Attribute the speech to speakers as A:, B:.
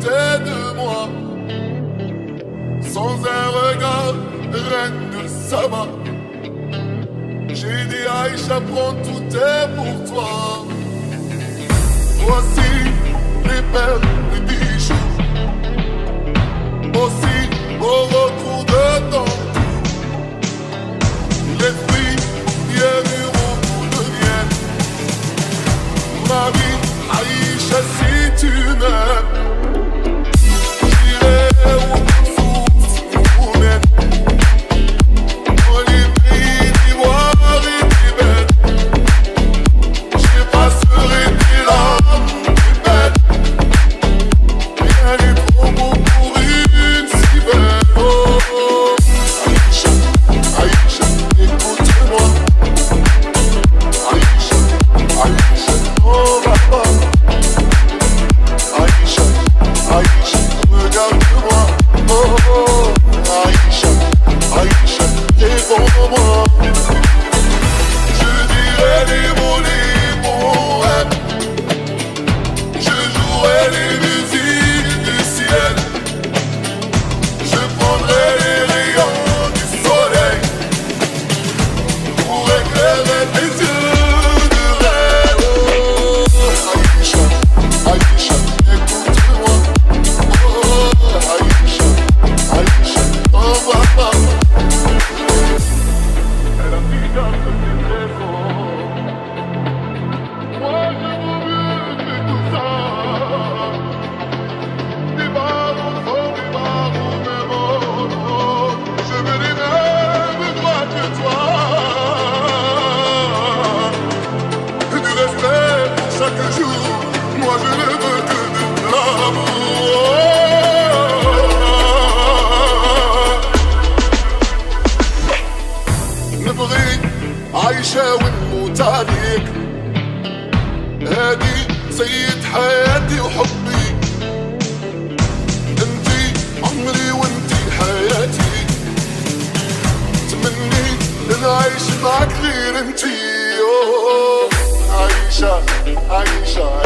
A: côté de moi. Sans un regard, reine de Saba. J'ai dit Aïcha, prends tout est pour toi. Voici les perles, les bijoux. Aussi au retour de ton tour. Les fruits, bien mûrs au de miel. Ma vie, Aïcha, si tu m'aimes, j'irai où ton souffle nous mène. Dans les pays d'ivoire et d'ébène, j'effacerai tes larmes plus belles. Rien n'est trop beau pour une si belle. Oh, Aïcha, Aïcha, écoute-moi. Aïcha, Aïcha, on va pas. Aïcha, Aïcha, regarde-moi. Oh, oh, Aïcha, Aïcha, réponds-moi. Je dirai des mots, les bons rêves. Je jouerai les musiques du ciel. Je prendrai les rayons du soleil pour éclairer tes yeux de rêve. Oh, Aïcha, Aïcha, écoute-moi. Oh, Aïcha, Aïcha, t'en vas pas. Elle a mis dans tes raisons. Moi je veux mieux que tout ça. Des barreaux sont des barreaux, mais bon, je veux les mêmes droits que toi. Du respect chaque jour, moi je ne veux que de l'amour. نبغي عايشة ونموت عليك. هادي سيد حياتي وحبي. انتي عمري وانتي حياتي. تمني نعيش معك غير انتي. أوه، عايشة عايشة